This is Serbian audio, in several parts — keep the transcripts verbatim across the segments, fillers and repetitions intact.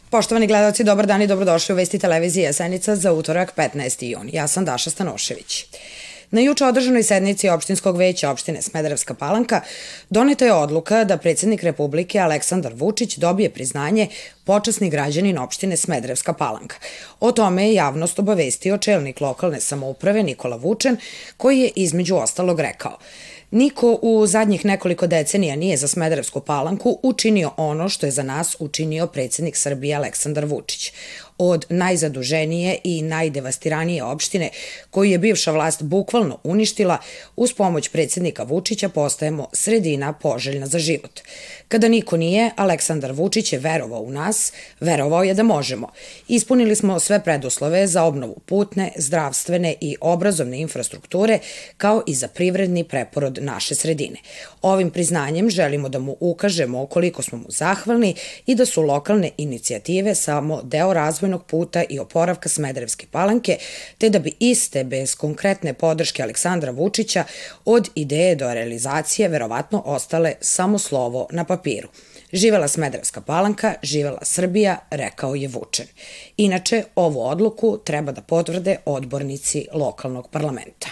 Poštovani gledalci, dobar dan i dobrodošli u Vesti televizije Senica za utorak petnaesti jun. Ja sam Daša Stanošević. Na juče održanoj sednici opštinskog veća opštine Smederevska Palanka doneta je odluka da predsjednik Republike Aleksandar Vučić dobije priznanje počasni građanin opštine Smederevska Palanka. O tome je javnost obavestio čelnik lokalne samouprave Nikola Vučen, koji je između ostalog rekao: "Niko u zadnjih nekoliko decenija nije za Smederevsku Palanku učinio ono što je za nas učinio predsjednik Srbije Aleksandar Vučić. Od najzaduženije i najdevastiranije opštine, koju je bivša vlast bukvalno uništila, uz pomoć predsjednika Vučića postajemo sredina poželjna za život. Kada niko nije, Aleksandar Vučić je verovao u nas, verovao je da možemo. Ispunili smo sve preduslove za obnovu putne, zdravstvene i obrazovne infrastrukture, kao i za privredni preporod naše sredine. Ovim priznanjem želimo da mu ukažemo koliko smo mu zahvalni i da su lokalne inicijative samo deo razvojnog puta i oporavka Smederevske Palanke, te da bi iste bez konkretne podrške Aleksandra Vučića od ideje do realizacije verovatno ostale samo slovo na papiru. Živela Smederevska Palanka, živela Srbija, rekao je Vučen. Inače, ovu odluku treba da potvrde odbornici lokalnog parlamenta.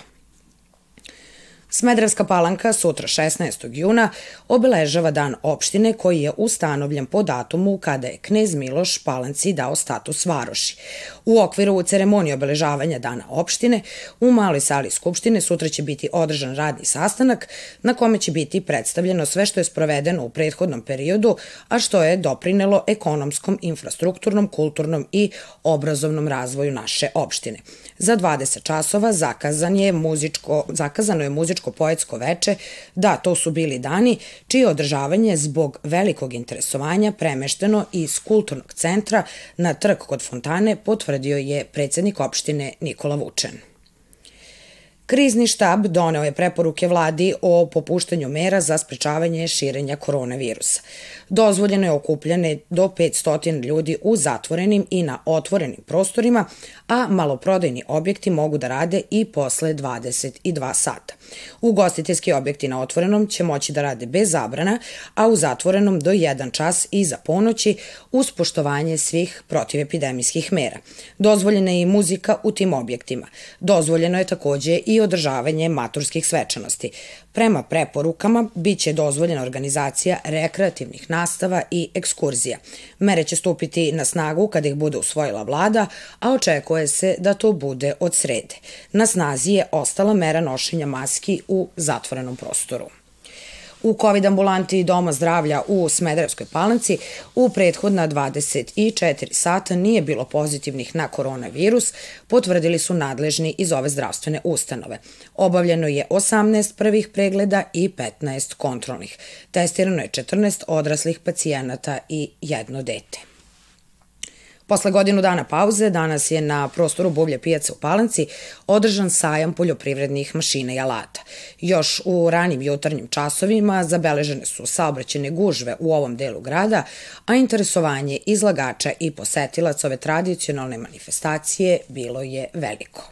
Smederevska Palanka sutra šesnaestog juna obeležava dan opštine koji je ustanovljen po datumu kada je knez Miloš Palanci dao status varoši. U okviru ceremonije obeležavanja dana opštine u maloj sali Skupštine sutra će biti održan radni sastanak na kome će biti predstavljeno sve što je sprovedeno u prethodnom periodu, a što je doprinelo ekonomskom, infrastrukturnom, kulturnom i obrazovnom razvoju naše opštine. Za dvadeset časova zakazan je muzičko, zakazano je muzičko-poetsko veče, da, to su bili dani, čije održavanje zbog velikog interesovanja premešteno iz kulturnog centra na trg kod fontane, potvrdio je predsjednik opštine Nikola Vučen. Krizni štab doneo je preporuke vladi o popuštanju mera za sprečavanje širenja koronavirusa. Dozvoljeno je okupljanje do petsto ljudi u zatvorenim i na otvorenim prostorima, a maloprodajni objekti mogu da rade i posle dvadeset dva sata. Ugostiteljski objekti na otvorenom će moći da rade bez zabrana, a u zatvorenom do jedan čas iza ponoći uz poštovanje svih protivepidemijskih mera. Dozvoljena je i muzika u tim objektima. Dozvoljeno je takođe i održavanje maturskih svečanosti. Prema preporukama biće dozvoljena organizacija rekreativnih nastava i ekskurzija. Mere će stupiti na snagu kada ih bude usvojila vlada, a očekuje se da to bude od srede. Na snazi je ostala mera nošenja maski u zatvorenom prostoru. U kovid ambulanti Doma zdravlja u Smederevskoj Palanci u prethodna dvadeset četiri sata nije bilo pozitivnih na koronavirus, potvrdili su nadležni iz ove zdravstvene ustanove. Obavljeno je osamnaest prvih pregleda i petnaest kontrolnih. Testirano je četrnaest odraslih pacijenata i jedno dete. Posle godinu dana pauze, danas je na prostoru Bublje pijace u Palanci održan sajam poljoprivrednih mašina i alata. Još u ranim jutarnjim časovima zabeležene su saobraćajne gužve u ovom delu grada, a interesovanje izlagača i posetilaca ove tradicionalne manifestacije bilo je veliko.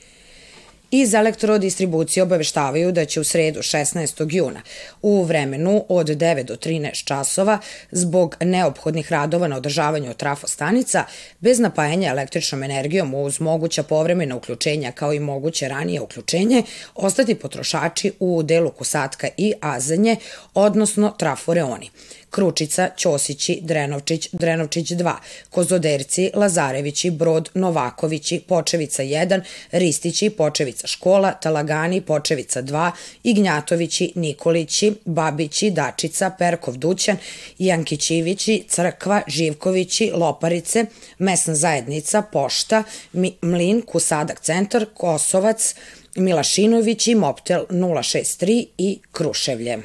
Iz elektrodistribucije obaveštavaju da će u sredu šesnaestog juna u vremenu od devet do trinaest časova zbog neophodnih radova na održavanju trafostanica bez napajanja električnom energijom uz moguća povremena uključenja kao i moguće ranije uključenje ostati potrošači u delu Kusatka i Azanje, odnosno traforeoni. Kručica, Ćosići, Drenovčić, Drenovčić dva, Kozoderci, Lazarevići, Brod, Novakovići, Počevica jedan, Ristići, Počevica škola, Talagani, Počevica dva, Ignjatovići, Nikolići, Babići, Dačica, Perkov Dućan, Jankićivići, Crkva, Živkovići, Loparice, Mesna zajednica, Pošta, Mlin, Kusadak centar, Kosovac, Milašinovići, Moptel nula šest tri i Kruševlje.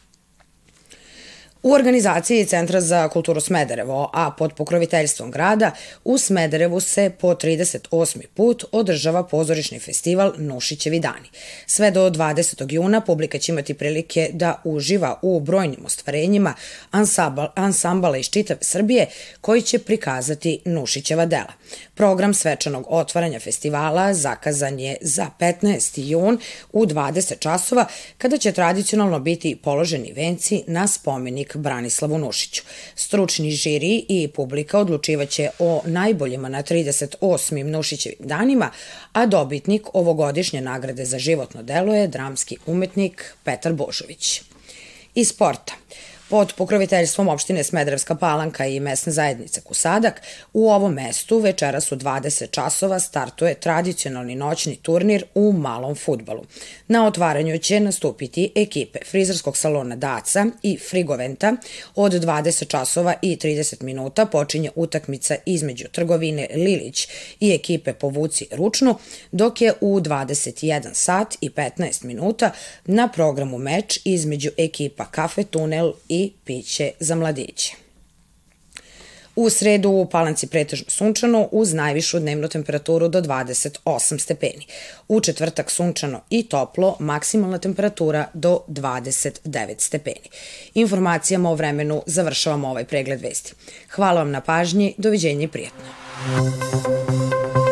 U organizaciji Centra za kulturu Smederevo, a pod pokroviteljstvom grada, u Smederevu se po trideset osmi put održava pozorišni festival Nušićevi dani. Sve do dvadesetog juna publika će imati prilike da uživa u brojnim ostvarenjima ansambala iz čitave Srbije koji će prikazati Nušićeva dela. Program svečanog otvaranja festivala zakazan je za petnaesti jun u dvadeset časova, kada će tradicionalno biti položeni venci na spomenik pobednik Branislavu Nušiću. Stručni žiri i publika odlučivaće o najboljima na trideset osmim Nušićevim danima, a dobitnik ovogodišnje nagrade za životno delo je dramski umetnik Petar Božović. Iz sporta. Pod pokroviteljstvom opštine Smederevska Palanka i mesne zajednice Kusadak, u ovom mestu večeras u dvadeset časova startuje tradicionalni noćni turnir u malom fudbalu. Na otvaranju će nastupiti ekipe frizerskog salona Daca i Frigoventa. Od dvadeset časova i trideset minuta počinje utakmica između trgovine Lilić i ekipe Povuci ručnu, dok je u dvadeset jedan sat i petnaest minuta na programu meč između ekipa Kafe Tunel i piće za mladiće. U sredu u Palanci pretežno sunčano uz najvišu dnevnu temperaturu do dvadeset osam stepeni. U četvrtak sunčano i toplo, maksimalna temperatura do dvadeset devet stepeni. Informacijama o vremenu završavamo ovaj pregled vesti. Hvala vam na pažnji, doviđenja i prijatno.